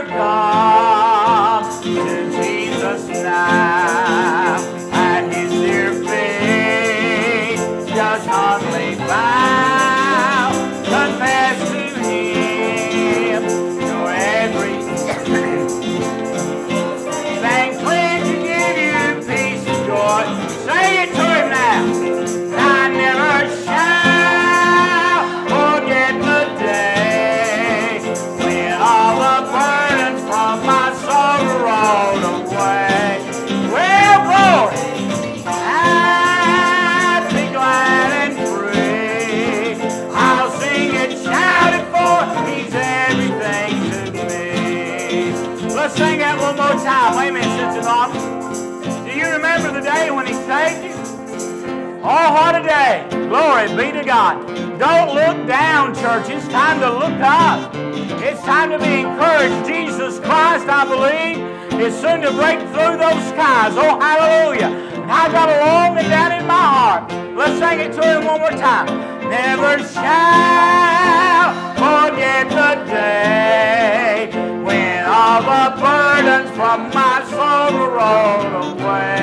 come to Jesus now. At his dear feet, just humbly bow, confess to him your every thing clean to give you peace and joy. Say it to him now. I never shall forget the day when all the burdens from my soul rolled away. Well, glory, I'd be glad and free. I'll sing and shout it for he's everything to me. Let's sing that one more time. Wait a minute, Sister Norma. Do you remember the day when he saved you? Oh, what a day. Glory be to God. Don't look down, church. It's time to look up. It's time to be encouraged. Jesus Christ, I believe, is soon to break through those skies. Oh, hallelujah. And I got a longing down in my heart. Let's sing it to him one more time. Never shall forget the day when all the burdens from my soul rolled away.